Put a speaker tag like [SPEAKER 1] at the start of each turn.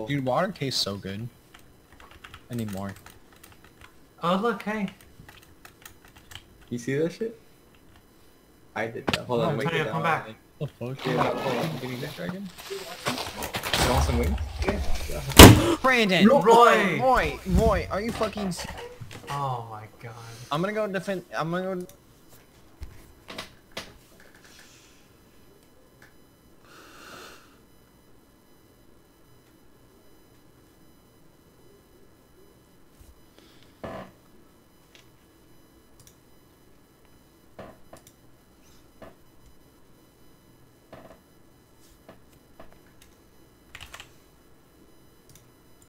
[SPEAKER 1] Dude, water tastes so good. I need more.
[SPEAKER 2] Oh look, hey.
[SPEAKER 3] You see that shit? I did that. Hold on, wait.
[SPEAKER 2] Antonio, come back.
[SPEAKER 1] What the fuck?
[SPEAKER 3] Yeah, hold on.
[SPEAKER 1] Getting this dragon?
[SPEAKER 3] You want some wings?
[SPEAKER 1] Brandon!
[SPEAKER 2] Roy!
[SPEAKER 1] Roy, are you fucking...
[SPEAKER 2] Oh my god.
[SPEAKER 1] I'm gonna go defend... I'm gonna go...